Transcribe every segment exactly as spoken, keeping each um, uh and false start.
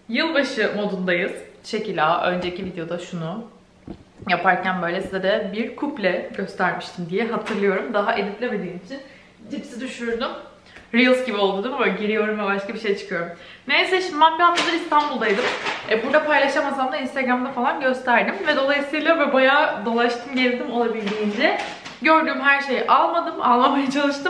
Yılbaşı modundayız. Şekila önceki videoda şunu yaparken böyle size de bir kuple göstermiştim diye hatırlıyorum. Daha editlemediğim için cipsi düşürdüm. Reels gibi oldu değil mi? Böyle giriyorum ve başka bir şey çıkıyorum. Neyse şimdi ben bir haftadır İstanbul'daydım. E, burada paylaşamasam da Instagram'da falan gösterdim. Ve dolayısıyla böyle bayağı dolaştım, gezdim olabildiğince. Gördüğüm her şeyi almadım, almamaya çalıştım.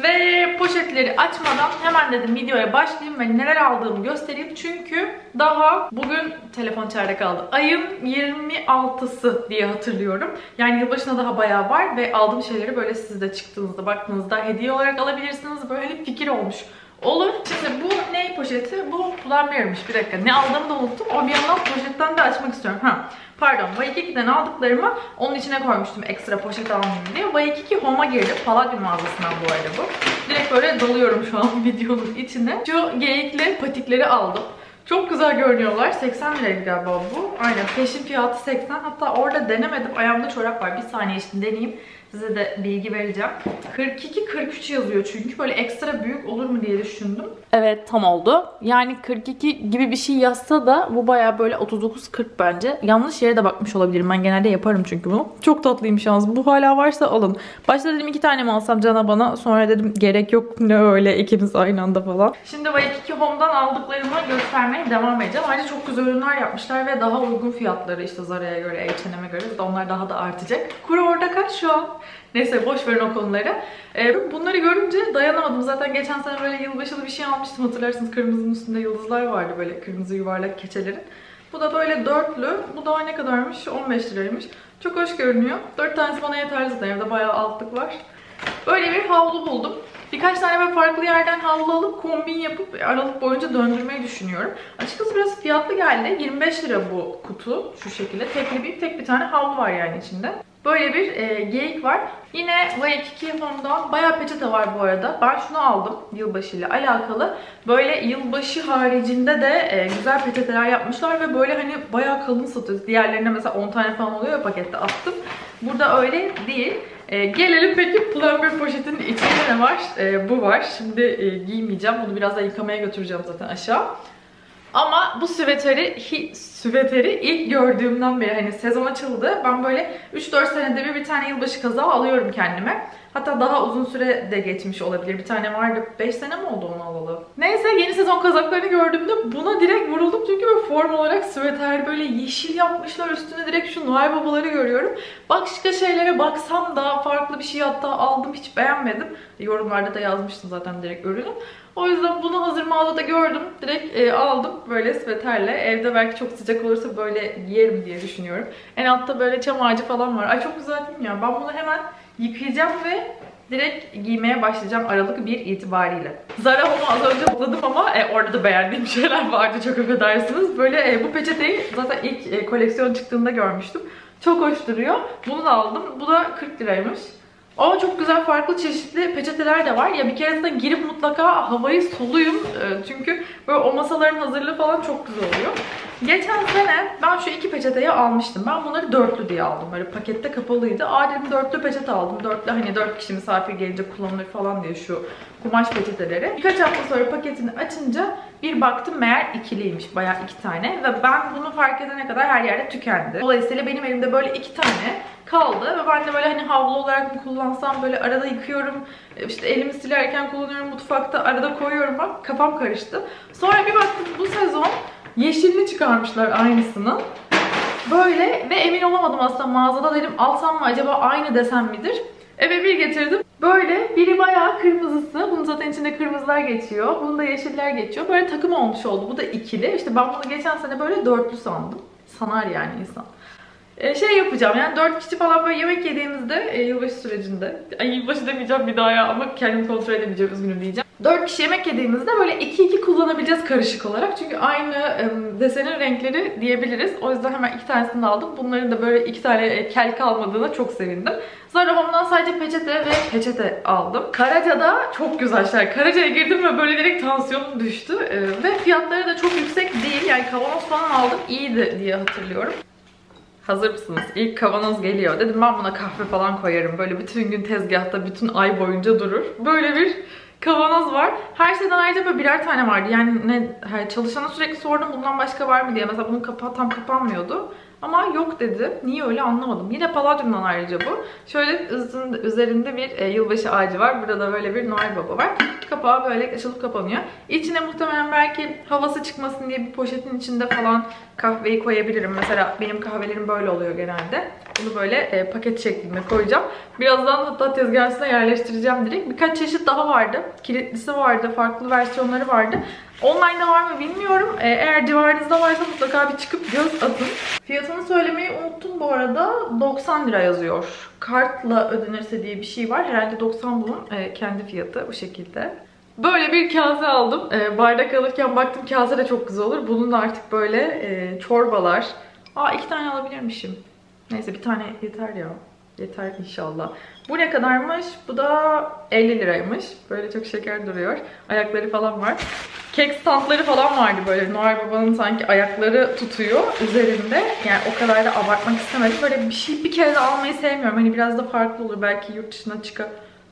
Ve poşetleri açmadan hemen dedim videoya başlayayım ve neler aldığımı göstereyim. Çünkü daha bugün telefon içeride kaldı. Ayın yirmi altısı diye hatırlıyorum. Yani yılbaşına daha bayağı var ve aldığım şeyleri böyle siz de çıktığınızda baktığınızda hediye olarak alabilirsiniz. Böyle fikir olmuş olur. Şimdi bu ne poşeti? Bu Pull&Bear'miş. Bir dakika. Ne aldığımı da unuttum. O bir yandan poşetten de açmak istiyorum. Ha. Pardon. Waikiki'den aldıklarımı onun içine koymuştum. Ekstra poşet almayayım diye. Waikiki Home'a girdi. Palladium mağazasından bu arada bu. Direkt böyle dalıyorum şu an videonun içine. Şu geyikli patikleri aldım. Çok güzel görünüyorlar. seksen liraydı galiba bu. Aynen. Peşin fiyatı seksen. Hatta orada denemedim. Ayağımda çorap var. Bir saniye için deneyeyim. Size de bilgi vereceğim. kırk iki kırk üç yazıyor çünkü. Böyle ekstra büyük olur mu diye düşündüm. Evet, tam oldu. Yani kırk iki gibi bir şey yazsa da bu baya böyle otuz dokuz kırk bence. Yanlış yere de bakmış olabilirim. Ben genelde yaparım çünkü bunu. Çok tatlıymış yalnız. Bu hala varsa alın. Başta dedim iki tane mi alsam Cana bana. Sonra dedim gerek yok. Ne öyle ikimiz aynı anda falan. Şimdi Waikiki Home'dan aldıklarımı göstermeye devam edeceğim. Ayrıca çok güzel ürünler yapmışlar ve daha uygun fiyatları işte Zara'ya göre, H and M'e göre. Onlar daha da artacak. Kuru orada kaç şu an? Neyse boş verin o konuları. Ee, bunları görünce dayanamadım. Zaten geçen sene böyle yılbaşılı bir şey almıştım. Hatırlarsınız kırmızının üstünde yıldızlar vardı böyle kırmızı yuvarlak keçelerin. Bu da böyle dörtlü. Bu da ne kadarmış? on beş liraymış. Çok hoş görünüyor. dört tanesi bana yeterli zaten. Evde bayağı altlık var. Böyle bir havlu buldum. Birkaç tane böyle farklı yerden havlu alıp kombin yapıp Aralık boyunca döndürmeyi düşünüyorum. Açıkçası biraz fiyatlı geldi. yirmi beş lira bu kutu. Şu şekilde. Tekli bir, tek bir tane havlu var yani içinde. Böyle bir e, geyik var. Yine Waikiki Home'dan bayağı peçete var bu arada. Ben şunu aldım yılbaşı ile alakalı. Böyle yılbaşı haricinde de e, güzel peçeteler yapmışlar ve böyle hani bayağı kalın satıyoruz. Diğerlerine mesela on tane falan oluyor ya pakette attım. Burada öyle değil. E, gelelim peki Pull&Bear poşetinin içinde ne var? E, bu var. Şimdi e, giymeyeceğim. Bunu biraz da yıkamaya götüreceğim zaten aşağı. Ama bu süveteri, süveteri ilk gördüğümden beri hani sezon açıldı. Ben böyle üç dört senede bir bir tane yılbaşı kazağı alıyorum kendime. Hatta daha uzun süre de geçmiş olabilir. Bir tane vardı. beş sene mi oldu onu alalı? Neyse yeni sezon kazaklarını gördüğümde buna direkt vuruldum. Çünkü böyle form olarak süveter böyle yeşil yapmışlar. Üstüne direkt şu Noel babaları görüyorum. Başka şeylere baksam daha farklı bir şey hatta aldım. Hiç beğenmedim. Yorumlarda da yazmıştım zaten direkt ürünü. O yüzden bunu hazır mağazada gördüm. Direkt e, aldım böyle sveterle. Evde belki çok sıcak olursa böyle giyerim diye düşünüyorum. En altta böyle çam ağacı falan var. Ay çok güzel değil mi ya? Ben bunu hemen yıkayacağım ve direkt giymeye başlayacağım Aralık bir itibariyle. Zara Home'u az önce bukladım ama e, orada da beğendiğim şeyler vardı, çok affedersiniz. Böyle e, bu peçeteyi zaten ilk e, koleksiyon çıktığında görmüştüm. Çok hoş duruyor. Bunu da aldım. Bu da kırk liraymış. Ama çok güzel farklı çeşitli peçeteler de var. Ya bir kere de girip mutlaka havayı soluyun. Çünkü böyle o masaların hazırlığı falan çok güzel oluyor. Geçen sene ben şu iki peçeteyi almıştım. Ben bunları dörtlü diye aldım. Böyle pakette kapalıydı. Aa dedim dörtlü peçete aldım. Dörtlü hani dört kişi misafir gelince kullanılır falan diye şu kumaş peçeteleri. Birkaç hafta sonra paketini açınca bir baktım meğer ikiliymiş. Bayağı iki tane. Ve ben bunu fark edene kadar her yerde tükendi. Dolayısıyla benim elimde böyle iki tane kaldı ve ben de böyle hani havlu olarak mı kullansam, böyle arada yıkıyorum, işte elimi silerken kullanıyorum, mutfakta arada koyuyorum, bak kafam karıştı. Sonra bir baktım bu sezon yeşilini çıkarmışlar aynısını. Böyle ve emin olamadım aslında mağazada, dedim alsam mı acaba, aynı desen midir? Eve bir getirdim. Böyle biri bayağı kırmızısı. Bunun zaten içinde kırmızılar geçiyor. Bunda yeşiller geçiyor. Böyle takım olmuş oldu. Bu da ikili. İşte ben bunu geçen sene böyle dörtlü sandım. Sanar yani insan. Ee, şey yapacağım yani dört kişi falan böyle yemek yediğimizde e, yılbaşı sürecinde, ay yılbaşı demeyeceğim bir daha ya ama kendimi kontrol edemeyeceğim, üzgünüm diyeceğim. dört kişi yemek yediğimizde böyle iki iki kullanabileceğiz karışık olarak. Çünkü aynı e, desenin renkleri diyebiliriz. O yüzden hemen iki tanesini aldım. Bunların da böyle iki tane e, kel kalmadığına çok sevindim. Zara Home'dan sadece peçete ve peçete aldım. Karaca'da çok güzel şeyler. Karaca'ya girdim ve böyle direkt tansiyonum düştü. E, ve fiyatları da çok yüksek değil. Yani kavanoz falan aldım. İyiydi diye hatırlıyorum. Hazır mısınız? İlk kavanoz geliyor. Dedim ben buna kahve falan koyarım. Böyle bütün gün tezgahta bütün ay boyunca durur. Böyle bir Kavanoz var. Her şeyden ayrıca böyle birer tane vardı. Yani ne, çalışana sürekli sordum bundan başka var mı diye. Mesela bunun kapağı tam kapanmıyordu. Ama yok dedi. Niye öyle anlamadım. Yine Palladium'dan ayrıca bu. Şöyle üzerinde bir e, yılbaşı ağacı var. Burada da böyle bir Noel Baba var. Kapağı böyle açılıp kapanıyor. İçine muhtemelen belki havası çıkmasın diye bir poşetin içinde falan kahveyi koyabilirim. Mesela benim kahvelerim böyle oluyor genelde. Bunu böyle e, paket şeklinde koyacağım. Birazdan hatta tezgahın üstüne yerleştireceğim direkt. Birkaç çeşit daha vardı. Kilitlisi vardı. Farklı versiyonları vardı. Online'da var mı bilmiyorum. Ee, eğer civarınızda varsa mutlaka bir çıkıp göz atın. Fiyatını söylemeyi unuttum bu arada. doksan lira yazıyor. Kartla ödenirse diye bir şey var. Herhalde doksan bunun e, kendi fiyatı bu şekilde. Böyle bir kase aldım. E, bardak alırken baktım kase de çok güzel olur. Bunun da artık böyle e, çorbalar. Aa iki tane alabilirmişim. Neyse bir tane yeter ya. Yeter inşallah. Bu ne kadarmış? Bu da elli liraymış. Böyle çok şeker duruyor. Ayakları falan var. Kek standları falan vardı böyle. Noel Baba'nın sanki ayakları tutuyor üzerinde. Yani o kadar da abartmak istemedim. Böyle bir şey bir kere de almayı sevmiyorum. Hani biraz da farklı olur. Belki yurt dışına çıka...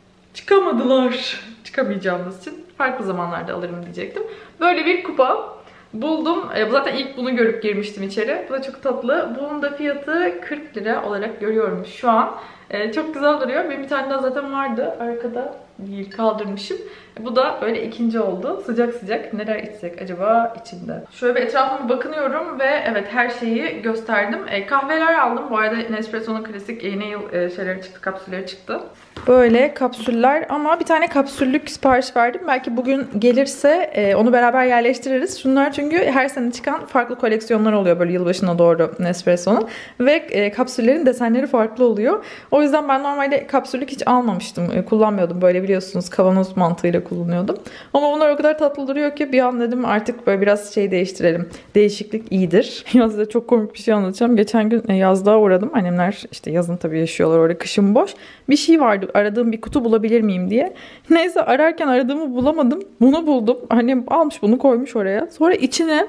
çıkamadılar. Çıkamayacağımız için farklı zamanlarda alırım diyecektim. Böyle bir kupa buldum. E, zaten ilk bunu görüp girmiştim içeri. Bu da çok tatlı. Bunun da fiyatı kırk lira olarak görüyorum şu an. E, çok güzel duruyor. Benim bir tane daha zaten vardı. Arkada değil kaldırmışım. Bu da böyle ikinci oldu. Sıcak sıcak neler içsek acaba içinde. Şöyle bir etrafıma bakınıyorum ve evet her şeyi gösterdim. E, kahveler aldım. Bu arada Nespresso'nun klasik yeni yıl e, şeyleri çıktı, kapsülleri çıktı. Böyle kapsüller ama bir tane kapsüllük sipariş verdim. Belki bugün gelirse e, onu beraber yerleştiririz. Şunlar çünkü her sene çıkan farklı koleksiyonlar oluyor böyle yılbaşına doğru Nespresso'nun. Ve e, kapsüllerin desenleri farklı oluyor. O yüzden ben normalde kapsüllük hiç almamıştım. E, kullanmıyordum böyle biliyorsunuz kavanoz mantığıyla kullanıyordum. Ama bunlar o kadar tatlı duruyor ki bir an dedim artık böyle biraz şey değiştirelim. Değişiklik iyidir. Ya size çok komik bir şey anlatacağım. Geçen gün yazlığa uğradım. Annemler işte yazın tabii yaşıyorlar orada, kışın boş. Bir şey vardı. Aradığım bir kutu bulabilir miyim diye. Neyse ararken aradığımı bulamadım. Bunu buldum. Annem almış bunu koymuş oraya. Sonra içine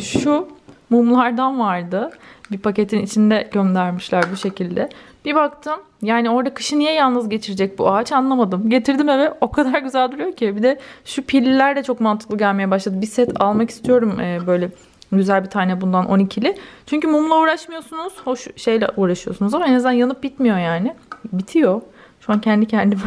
şu mumlardan vardı. Bir paketin içinde göndermişler bu şekilde. Bir baktım yani orada kışı niye yalnız geçirecek bu ağaç anlamadım. Getirdim eve, o kadar güzel duruyor ki. Bir de şu piller de çok mantıklı gelmeye başladı. Bir set almak istiyorum ee, böyle güzel bir tane bundan on ikili. Çünkü mumla uğraşmıyorsunuz. Hoş şeyle uğraşıyorsunuz ama en azından yanıp bitmiyor yani. Bitiyor. Şu an kendi kendime.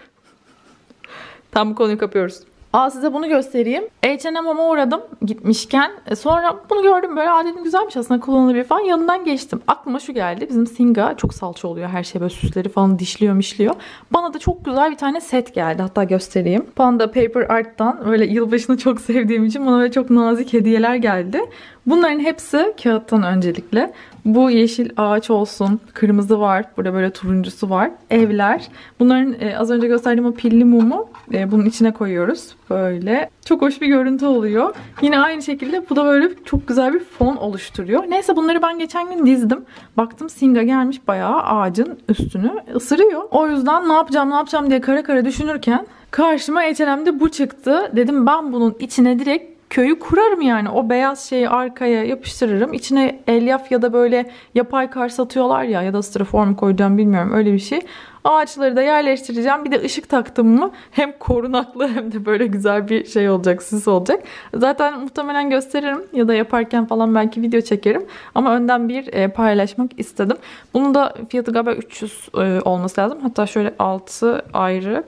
Tam bu konuyu kapıyoruz. Aa size bunu göstereyim. H and M'e uğradım gitmişken. E sonra bunu gördüm böyle. Aa dedim güzelmiş aslında, kullanılabilir falan. Yanından geçtim. Aklıma şu geldi. Bizim Singa çok salça oluyor. Her şey böyle süsleri falan dişliyor mişliyor. Bana da çok güzel bir tane set geldi. Hatta göstereyim. Panda Paper Art'tan böyle yılbaşını çok sevdiğim için bana böyle çok nazik hediyeler geldi. Bunların hepsi kağıttan öncelikle. Bu yeşil ağaç olsun. Kırmızı var. Burada böyle turuncusu var. Evler. Bunların e, az önce gösterdiğim o pilli mumu e, bunun içine koyuyoruz. Böyle. Çok hoş bir görüntü oluyor. Yine aynı şekilde bu da böyle çok güzel bir fon oluşturuyor. Neyse bunları ben geçen gün dizdim. Baktım Singa gelmiş bayağı ağacın üstünü ısırıyor. O yüzden ne yapacağım ne yapacağım diye kara kara düşünürken karşıma H and M'de bu çıktı. Dedim ben bunun içine direkt köyü kurarım yani. O beyaz şeyi arkaya yapıştırırım. İçine elyaf ya da böyle yapay kar satıyorlar ya, ya da straform koyacağım bilmiyorum, öyle bir şey. Ağaçları da yerleştireceğim. Bir de ışık taktım mı hem korunaklı hem de böyle güzel bir şey olacak, süs olacak. Zaten muhtemelen gösteririm ya da yaparken falan belki video çekerim. Ama önden bir e, paylaşmak istedim. Bunun da fiyatı galiba üç yüz e, olması lazım. Hatta şöyle altı ayrı.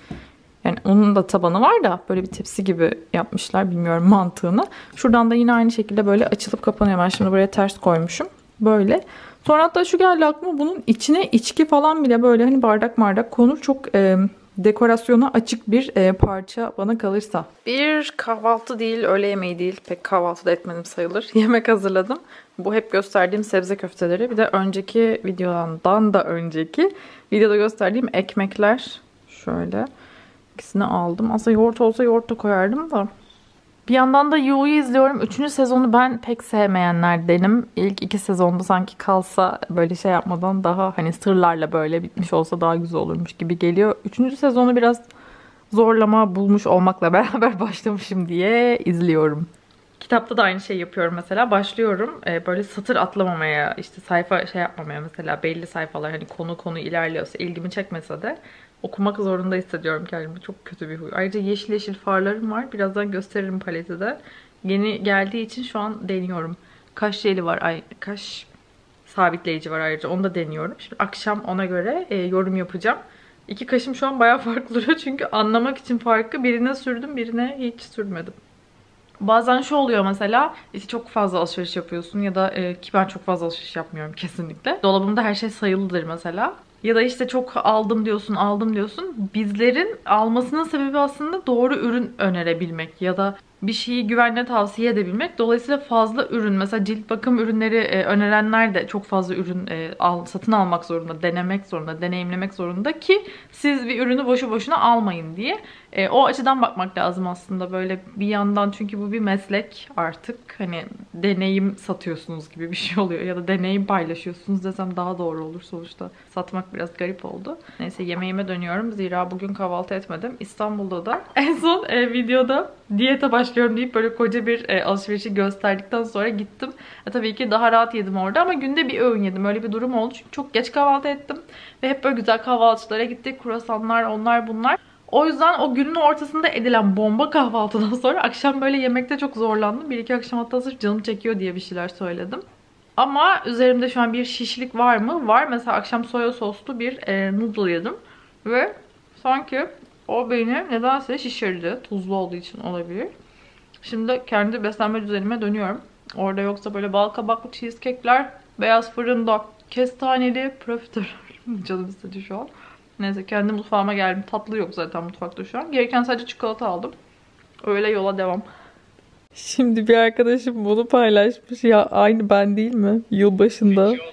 Yani onun da tabanı var da böyle bir tepsi gibi yapmışlar, bilmiyorum mantığını. Şuradan da yine aynı şekilde böyle açılıp kapanıyor. Ben şimdi buraya ters koymuşum. Böyle. Sonra hatta şu geldi aklıma, bunun içine içki falan bile böyle hani bardak bardak konur. Çok e, dekorasyona açık bir e, parça bana kalırsa. Bir kahvaltı değil, öğle yemeği değil. Pek kahvaltı da etmedim sayılır. Yemek hazırladım. Bu hep gösterdiğim sebze köfteleri. Bir de önceki videodan da önceki videoda gösterdiğim ekmekler. Şöyle. İkisini aldım. Aslında yoğurt olsa yoğurt da koyardım da. Bir yandan da You'yu izliyorum. Üçüncü sezonu ben pek sevmeyenlerdenim. İlk iki sezonda sanki kalsa böyle şey yapmadan daha hani sırlarla böyle bitmiş olsa daha güzel olurmuş gibi geliyor. Üçüncü sezonu biraz zorlama bulmuş olmakla beraber başlamışım diye izliyorum. İki Kitapta da aynı şeyi yapıyorum mesela. Başlıyorum e, böyle satır atlamamaya, işte sayfa şey yapmamaya mesela, belli sayfalar hani konu konu ilerliyorsa, ilgimi çekmese de okumak zorunda hissediyorum kendimi. Çok kötü bir huy. Ayrıca yeşil yeşil farlarım var. Birazdan gösteririm paleti de. Yeni geldiği için şu an deniyorum. Kaş jeli var. Ay, kaş sabitleyici var ayrıca. Onu da deniyorum. Şimdi akşam ona göre e, yorum yapacağım. İki kaşım şu an bayağı farklı duruyor. Çünkü anlamak için farkı, birine sürdüm, birine hiç sürmedim. Bazen şu oluyor mesela, işte çok fazla alışveriş yapıyorsun ya da e, ki ben çok fazla alışveriş yapmıyorum kesinlikle. Dolabımda her şey sayılıdır mesela. Ya da işte çok aldım diyorsun, aldım diyorsun. Bizlerin almasının sebebi aslında doğru ürün önerebilmek ya da bir şeyi güvenle tavsiye edebilmek. Dolayısıyla fazla ürün, mesela cilt bakım ürünleri e, önerenler de çok fazla ürün e, al, satın almak zorunda, denemek zorunda, deneyimlemek zorunda ki siz bir ürünü boşu boşuna almayın diye. E, o açıdan bakmak lazım aslında böyle bir yandan, çünkü bu bir meslek artık. Hani deneyim satıyorsunuz gibi bir şey oluyor ya da deneyim paylaşıyorsunuz desem daha doğru olur sonuçta. Satmak biraz garip oldu. Neyse, yemeğime dönüyorum. Zira bugün kahvaltı etmedim. İstanbul'da da en son e, videoda diyete başlıyorum deyip böyle koca bir e, alışverişi gösterdikten sonra gittim. E, tabii ki daha rahat yedim orada ama günde bir öğün yedim. Öyle bir durum oldu çünkü çok geç kahvaltı ettim. Ve hep böyle güzel kahvaltılara gittik. Kruvasanlar, onlar bunlar. O yüzden o günün ortasında edilen bomba kahvaltıdan sonra akşam böyle yemekte çok zorlandım. Bir iki akşam hatta sırf canım çekiyor diye bir şeyler söyledim. Ama üzerimde şu an bir şişlik var mı? Var. Mesela akşam soya soslu bir e, noodle yedim. Ve sanki o beni nedense şişirdi. Tuzlu olduğu için olabilir. Şimdi kendi beslenme düzenime dönüyorum. Orada yoksa böyle bal kabaklı cheesecake'ler, beyaz fırında kestaneli profiterol. Canım istedi şu an. Neyse, kendi mutfağıma geldim. Tatlı yok zaten mutfakta şu an. Gereken sadece çikolata aldım. Öyle yola devam. Şimdi bir arkadaşım bunu paylaşmış. Ya aynı ben değil mi? Yılbaşında. Evet,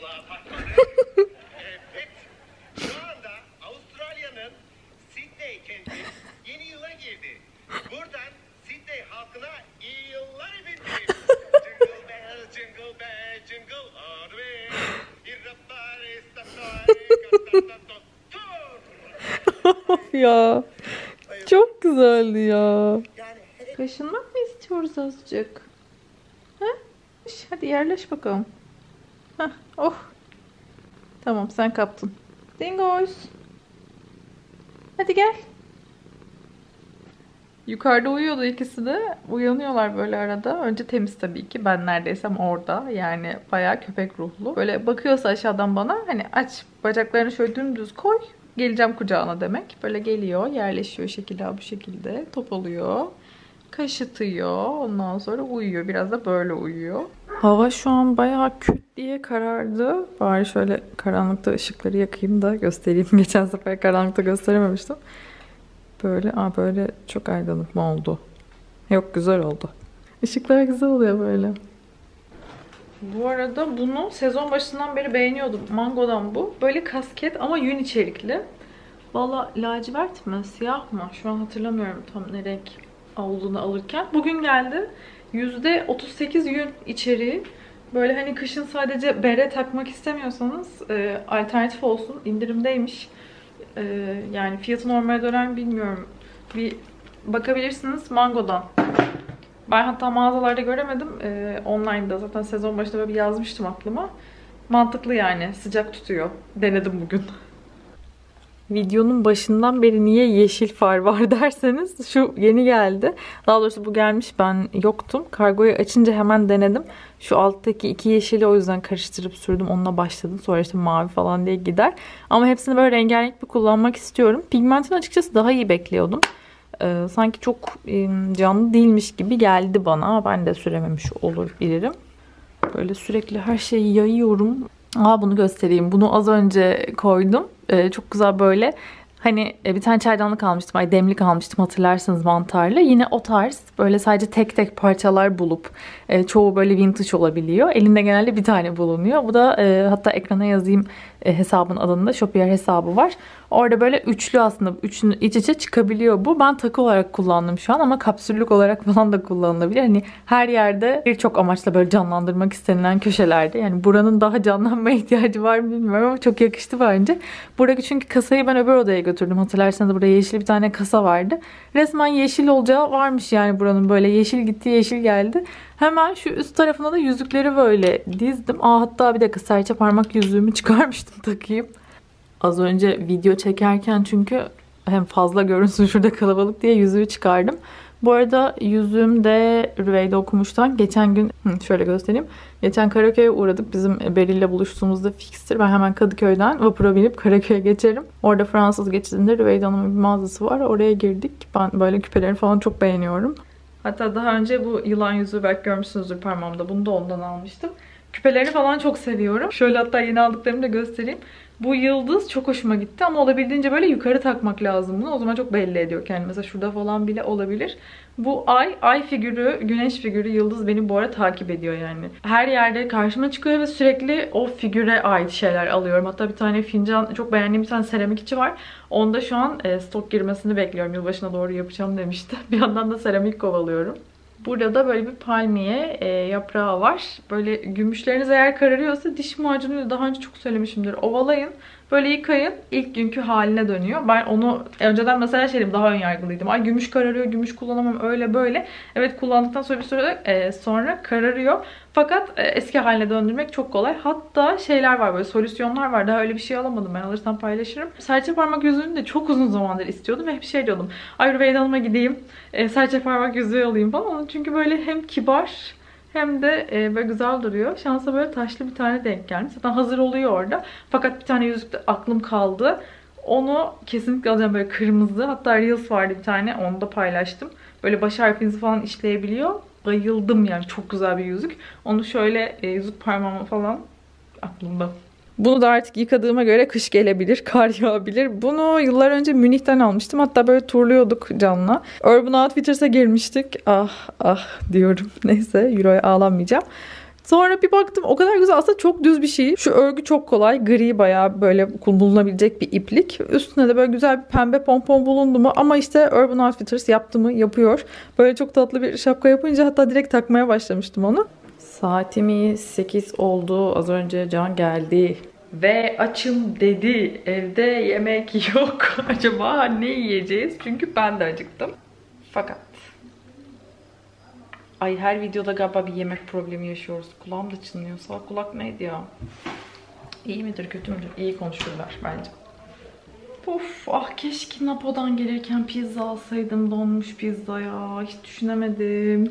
şu anda Avustralya'nın Sydney kenti yeni yıla girdi. Buradan Sydney halkına iyi yıllar efendim. Jingle bell, jingle bell, jingle all the way. Irrapare, stapare, Of ya. Çok güzeldi ya. Kaşınmak mı istiyoruz azıcık? Ha? Hadi yerleş bakalım. Hah, oh. Tamam, sen kaptın. Dingoys. Hadi gel. Yukarıda uyuyordu ikisi de. Uyanıyorlar böyle arada. Önce temiz tabii ki. Ben neredeysem orada. Yani bayağı köpek ruhlu. Böyle bakıyorsa aşağıdan bana, hani aç bacaklarını şöyle dümdüz koy. Geleceğim kucağına demek. Böyle geliyor, yerleşiyor şekilde bu şekilde. Top oluyor. Kaşıtıyor. Ondan sonra uyuyor. Biraz da böyle uyuyor. Hava şu an bayağı küt diye karardı. Bari şöyle karanlıkta ışıkları yakayım da göstereyim. Geçen sefer karanlıkta gösterememiştim. Böyle, aa böyle çok aydınlık mı oldu? Yok, güzel oldu. Işıklar güzel oluyor böyle. Bu arada bunu sezon başından beri beğeniyordum. Mango'dan bu. Böyle kasket ama yün içerikli. Valla lacivert mi? Siyah mı? Şu an hatırlamıyorum tam ne renk olduğunu alırken. Bugün geldi. yüzde otuz sekiz yün içeriği. Böyle hani kışın sadece bere takmak istemiyorsanız e, alternatif olsun. İndirimdeymiş. E, yani fiyatı normale döner bilmiyorum. Bir bakabilirsiniz Mango'dan. Ben hatta mağazalarda göremedim. Ee, online'da zaten sezon başında böyle bir yazmıştım aklıma. Mantıklı yani. Sıcak tutuyor. Denedim bugün. Videonun başından beri niye yeşil far var derseniz şu yeni geldi. Daha doğrusu bu gelmiş, ben yoktum. Kargoyu açınca hemen denedim. Şu alttaki iki yeşili o yüzden karıştırıp sürdüm. Onunla başladım. Sonra işte mavi falan diye gider. Ama hepsini böyle rengarenk bir kullanmak istiyorum. Pigmentini açıkçası daha iyi bekliyordum. Ee, sanki çok e, canlı değilmiş gibi geldi bana. Ben de sürememiş olur bilirim. Böyle sürekli her şeyi yayıyorum. Aa, bunu göstereyim. Bunu az önce koydum. Ee, çok güzel böyle. Hani bir tane çaydanlık almıştım. Ay demlik almıştım hatırlarsınız, mantarlı. Yine o tarz böyle sadece tek tek parçalar bulup e, çoğu böyle vintage olabiliyor. Elinde genelde bir tane bulunuyor. Bu da e, hatta ekrana yazayım e, hesabın adında. Shopier hesabı var. Orada böyle üçlü, aslında üçlü iç içe çıkabiliyor bu. Ben takı olarak kullandım şu an ama kapsüllük olarak falan da kullanılabilir. Hani her yerde birçok amaçla böyle canlandırmak istenilen köşelerde. Yani buranın daha canlanmaya ihtiyacı var mı bilmiyorum ama çok yakıştı bence. Buradaki çünkü kasayı ben öbür odaya götürdüm. Hatırlarsanız burada yeşil bir tane kasa vardı. Resmen yeşil olacağı varmış yani buranın, böyle yeşil gitti yeşil geldi. Hemen şu üst tarafına da yüzükleri böyle dizdim. Aa, hatta bir dakika, serçe parmak yüzüğümü çıkarmıştım takayım. Az önce video çekerken çünkü hem fazla görünsün şurada kalabalık diye yüzüğü çıkardım. Bu arada yüzüğüm de Rüveyde Okumuş'tan. Geçen gün şöyle göstereyim. Geçen Karaköy'e uğradık. Bizim Beril'le buluştuğumuzda fikstir. Ben hemen Kadıköy'den vapura binip Karaköy'e geçerim. Orada Fransız geçidinde Rüveyde Hanım'ın bir mağazası var. Oraya girdik. Ben böyle küpeleri falan çok beğeniyorum. Hatta daha önce bu yılan yüzüğü belki görmüşsünüzdür parmağımda. Bunu da ondan almıştım. Küpelerini falan çok seviyorum. Şöyle hatta yeni aldıklarımı da göstereyim. Bu yıldız çok hoşuma gitti ama olabildiğince böyle yukarı takmak lazım bunu. O zaman çok belli ediyor kendini. Mesela şurada falan bile olabilir. Bu ay, ay figürü, güneş figürü, yıldız beni bu ara takip ediyor yani. Her yerde karşıma çıkıyor ve sürekli o figüre ait şeyler alıyorum. Hatta bir tane fincan, çok beğendiğim bir tane seramik içi var. Onda şu an e, stok girmesini bekliyorum. Yılbaşına doğru yapacağım demişti. Bir yandan da seramik kovalıyorum. Burada da böyle bir palmiye e, yaprağı var. Böyle gümüşleriniz eğer kararıyorsa diş macunuyla, daha önce çok söylemişimdir, ovalayın. Böyle yıkayın. İlk günkü haline dönüyor. Ben onu önceden mesela şeydim, daha önyargılıydım. Ay gümüş kararıyor, gümüş kullanamam, öyle böyle. Evet, kullandıktan sonra bir süre e, sonra kararıyor. Fakat e, eski haline döndürmek çok kolay. Hatta şeyler var, böyle solüsyonlar var. Daha öyle bir şey alamadım. Ben alırsam paylaşırım. Serçe parmak yüzüğünü de çok uzun zamandır istiyordum. Ve hep şey diyordum. Ay Rüveyde Hanım'a gideyim. E, serçe parmak yüzüğü alayım falan. Çünkü böyle hem kibar hem de e, böyle güzel duruyor. Şansa böyle taşlı bir tane denk gelmiş. Zaten hazır oluyor orada. Fakat bir tane yüzükte aklım kaldı. Onu kesinlikle alacağım, böyle kırmızı. Hatta Reels vardı bir tane. Onu da paylaştım. Böyle baş harfinizi falan işleyebiliyor. Bayıldım yani. Çok güzel bir yüzük. Onu şöyle e, yüzük parmağıma falan aklımda. Bunu da artık yıkadığıma göre kış gelebilir, kar yağabilir. Bunu yıllar önce Münih'ten almıştım. Hatta böyle turluyorduk Can'la. Urban Outfitters'a girmiştik. Ah ah diyorum. Neyse, Euro'ya ağlanmayacağım. Sonra bir baktım, o kadar güzel, aslında çok düz bir şey. Şu örgü çok kolay. Gri, bayağı böyle bulunabilecek bir iplik. Üstüne de böyle güzel bir pembe pompon bulundu mu? Ama işte Urban Outfitters yaptı mı? Yapıyor. Böyle çok tatlı bir şapka yapınca hatta direkt takmaya başlamıştım onu. Saatimiz sekiz oldu. Az önce Can geldi. Ve açım dedi. Evde yemek yok. Acaba ne yiyeceğiz? Çünkü ben de acıktım. Fakat ay, her videoda galiba bir yemek problemi yaşıyoruz. Kulağım da çınlıyor. Sağ kulak neydi ya? İyi midir, kötü müdür? İyi konuşurlar bence. Of, ah keşke Napo'dan gelirken pizza alsaydım. Donmuş pizza ya. Hiç düşünemedim.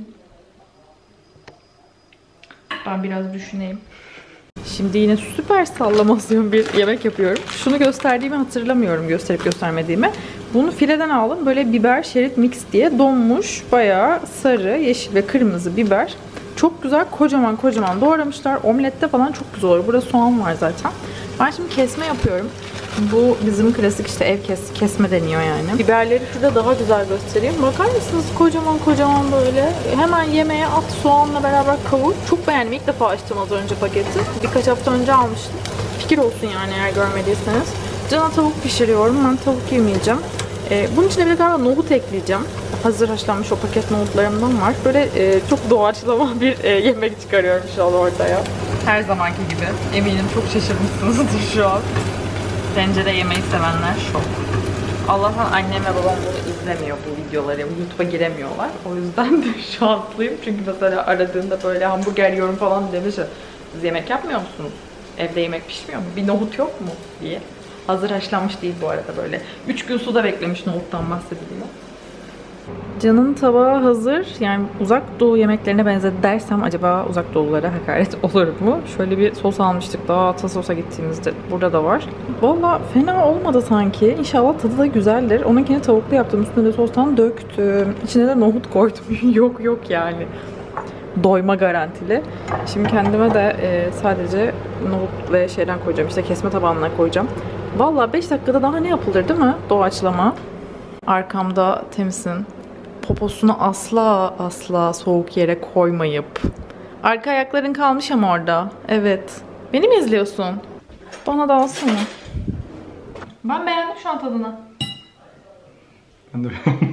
Ben biraz düşüneyim. Şimdi yine süper sallamasyon bir yemek yapıyorum. Şunu gösterdiğimi hatırlamıyorum, gösterip göstermediğimi. Bunu fileden aldım. Böyle biber şerit mix diye donmuş. Bayağı sarı, yeşil ve kırmızı biber. Çok güzel, kocaman kocaman doğramışlar. Omlette falan çok güzel olur. Burada soğan var zaten. Ben şimdi kesme yapıyorum. Bu bizim klasik işte ev kes, kesme deniyor yani. Biberleri şurada daha güzel göstereyim. Bakar mısınız? Kocaman kocaman böyle. Hemen yemeğe at, soğanla beraber kavur. Çok beğendim. İlk defa açtım az önce paketi. Birkaç hafta önce almıştım. Fikir olsun yani eğer görmediyseniz. Can'a tavuk pişiriyorum. Ben tavuk yemeyeceğim. Ee, bunun içine bir de galiba nohut ekleyeceğim. Hazır haşlanmış o paket nohutlarımdan var. Böyle e, çok doğaçlama bir e, yemek çıkarıyorum şu an ortaya. Her zamanki gibi. Eminim çok şaşırmışsınızdır şu an. Tencere yemeği sevenler şok. Allah'tan annem ve babam bunu izlemiyor, bu videoları. YouTube'a giremiyorlar. O yüzden de şanslıyım. Çünkü mesela aradığında böyle hamburger yiyorum falan demiş. Siz yemek yapmıyor musunuz? Evde yemek pişmiyor mu? Bir nohut yok mu? Diye. Hazır haşlanmış değil bu arada böyle. üç gün suda beklemiş, nohuttan bahsediliyor. Can'ın tabağı hazır. Yani uzak doğu yemeklerine benzedi dersem acaba uzak doğulara hakaret olur mu? Şöyle bir sos almıştık daha Tasos'a gittiğimizde. Burada da var. Valla fena olmadı sanki. İnşallah tadı da güzeldir. Onunkini tavuklu yaptım. Üstüne de sostan döktüm. İçine de nohut koydum. yok yok yani. Doyma garantili. Şimdi kendime de e, sadece nohut ve şeyden koyacağım. İşte kesme tabağına koyacağım. Valla beş dakikada daha ne yapılır değil mi? Doğaçlama. Arkamda Temiz'in poposunu asla asla soğuk yere koymayıp. Arka ayakların kalmış ama orada. Evet. Beni mi izliyorsun? Bana da alsana. Ben beğendim şu an tadını. Ben de beğendim.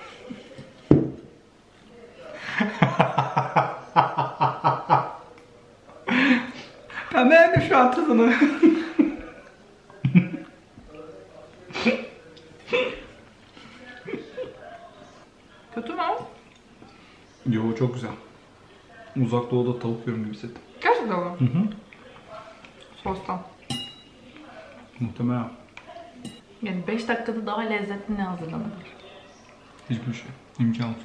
Ben beğendim şu an tadını. Çok güzel. Uzak doğuda tavuk yiyorum gibi hissettim. Gerçekten mi? Hı hı. Sostan. Muhtemelen. Yani beş dakikada daha lezzetli ne hazırlanır? Hiçbir şey. İmkansız.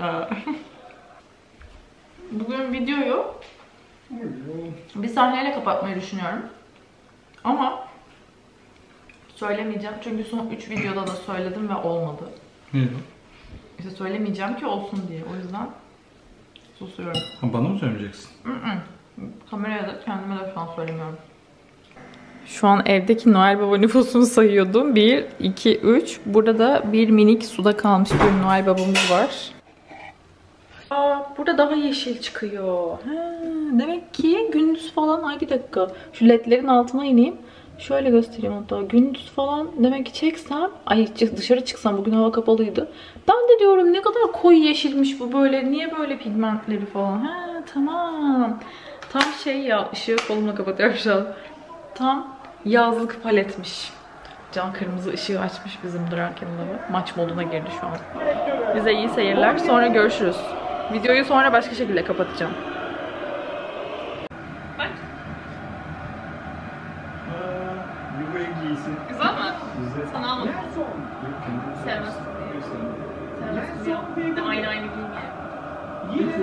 Bugün videoyu bir sahneyle kapatmayı düşünüyorum. Ama söylemeyeceğim çünkü son üç videoda da söyledim ve olmadı. Neydi o? İşte söylemeyeceğim ki olsun diye. O yüzden susuyorum. Ha, bana mı söyleyeceksin? Hı hı. Kameraya da kendime de şu an söylemiyorum. Şu an evdeki Noel Baba nüfusunu sayıyordum. bir, iki, üç. Burada da bir minik suda kalmış bir Noel Babamız var. Aa, burada daha yeşil çıkıyor. Ha, demek ki gündüz falan. Ay bir dakika. Şu ledlerin altına ineyim. Şöyle göstereyim hatta. Gündüz falan demek ki çeksem. Ay dışarı çıksam, bugün hava kapalıydı. Ben de diyorum ne kadar koyu yeşilmiş bu böyle. Niye böyle pigmentleri falan. Ha tamam. Tam şey ya, ışığı kolumla kapatıyorum şu an. Tam yazlık paletmiş. Can kırmızı ışığı açmış bizim Draken Love'ı. Maç moduna girdi şu an. Bize iyi seyirler. Sonra görüşürüz. Videoyu sonra başka şekilde kapatacağım. Bak. Bu en iyisi. Güzel mi? Güzel. Sana almadım. Sevmez. Sevmez. De aynı aynı giymiyor.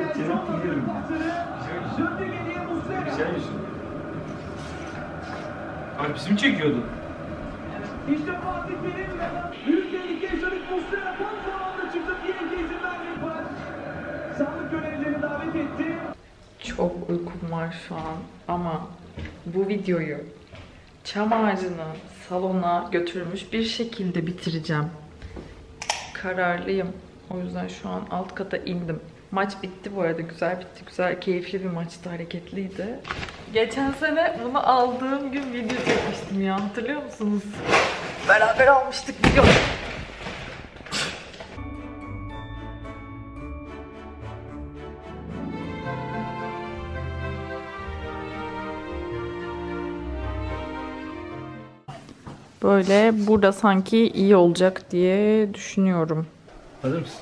Güzel yüzün. Ay bizi mi çekiyordun? İşte Fatih benimle. Büyük tehlike yaşadık. Muslera tam zamanında çıktı. Bir kez izin vermedi. Sağlık görevlileri davet etti. Çok uykum var şu an ama bu videoyu çam ağacını salona götürmüş bir şekilde bitireceğim. Kararlıyım. O yüzden şu an alt kata indim. Maç bitti bu arada. Güzel bitti. Güzel, keyifli bir maçtı. Hareketliydi. Geçen sene bunu aldığım gün video çekmiştim ya. Hatırlıyor musunuz? Beraber almıştık video. Böyle burada sanki iyi olacak diye düşünüyorum. Hazır mısın?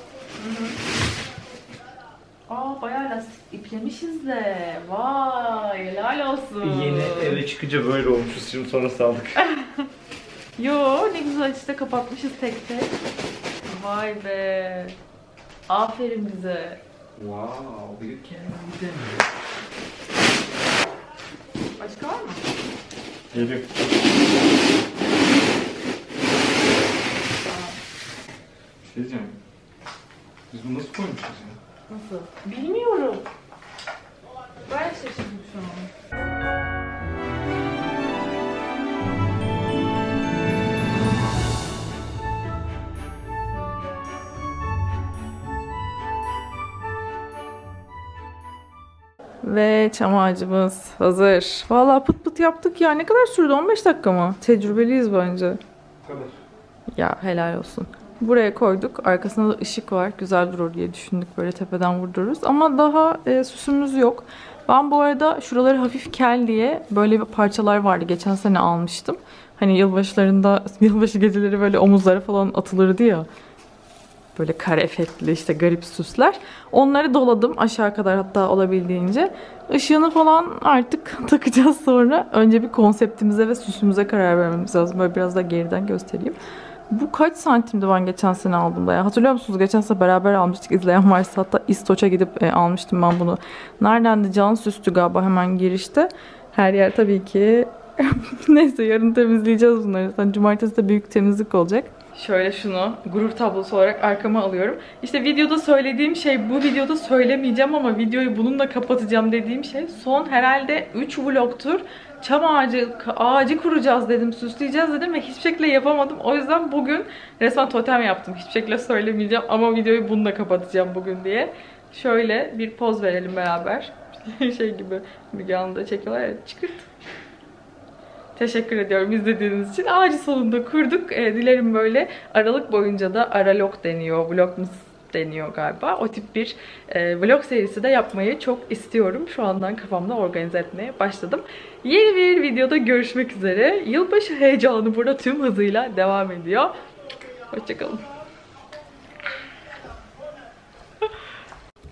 Aa bayağı lastik iplemişiz de. Vay helal olsun. Yeni eve çıkınca böyle olmuşuz, şimdi sonra saldık. Yo ne güzel işte kapatmışız tek tek. Vay be. Aferin bize. Wow, you can do Başka var mı? Geliyor. Şey diyeceğim. Biz bunu nasıl koymuşuz ya? Nasıl? Bilmiyorum. Ben şaşırdım şu an. Ve çam ağacımız hazır. Vallahi pıt pıt yaptık ya. Ne kadar sürdü? on beş dakika mı? Tecrübeliyiz bence. Bu kadar. Ya helal olsun. Buraya koyduk. Arkasında da ışık var. Güzel durur diye düşündük. Böyle tepeden vurdururuz. Ama daha e, süsümüz yok. Ben bu arada şuraları hafif kel diye böyle bir parçalar vardı. Geçen sene almıştım. Hani yılbaşlarında, yılbaşı geceleri böyle omuzlara falan atılırdı ya. Böyle kare efektli işte garip süsler. Onları doladım aşağı kadar hatta olabildiğince. Işığını falan artık takacağız sonra. Önce bir konseptimize ve süsümüze karar vermemiz lazım. Böyle biraz da geriden göstereyim. Bu kaç santimdi ben geçen sene aldığımda ya? Hatırlıyor musunuz? Geçen sene beraber almıştık. İzleyen varsa hatta İstoç'a gidip e, almıştım ben bunu. Neredendi? Can süstü galiba hemen girişte. Her yer tabii ki. Neyse yarın temizleyeceğiz bunları. Zaten cumartesi de büyük temizlik olacak. Şöyle şunu gurur tablosu olarak arkama alıyorum. İşte videoda söylediğim şey, bu videoda söylemeyeceğim ama videoyu bununla kapatacağım dediğim şey son herhalde üç vlogtur. Çam ağacı, ağacı kuracağız dedim, süsleyeceğiz dedim ve hiçbir şekilde yapamadım. O yüzden bugün resmen totem yaptım. Hiçbir şekilde söylemeyeceğim ama videoyu bununla kapatacağım bugün diye. Şöyle bir poz verelim beraber. Şey gibi Müge Anlı'da çekiyorlar ya, çıkırt. Teşekkür ediyorum izlediğiniz için. Ağacı sonunda kurduk. E, dilerim böyle Aralık boyunca da Aralog deniyor, Vlogmas deniyor galiba. O tip bir e, vlog serisi de yapmayı çok istiyorum. Şu andan kafamda organize etmeye başladım. Yeni bir videoda görüşmek üzere. Yılbaşı heyecanı burada tüm hızıyla devam ediyor. Hoşçakalın.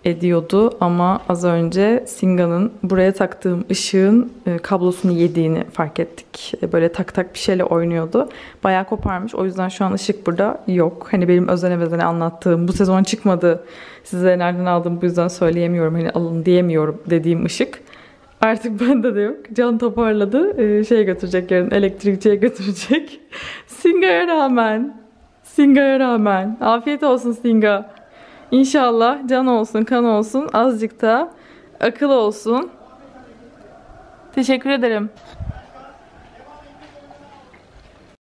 ediyordu ama az önce Singa'nın buraya taktığım ışığın e, kablosunu yediğini fark ettik. E, böyle tak tak bir şeyle oynuyordu. Bayağı koparmış. O yüzden şu an ışık burada yok. Hani benim özene bezene anlattığım, bu sezon çıkmadı, size nereden aldım bu yüzden söyleyemiyorum, hani alın diyemiyorum dediğim ışık artık bende de yok. Can toparladı. E, şeye götürecek, yarın elektrikçiye götürecek. Singa'ya rağmen. Singa'ya rağmen. Afiyet olsun Singa. İnşallah can olsun, kan olsun, azıcık da akıl olsun. Teşekkür ederim.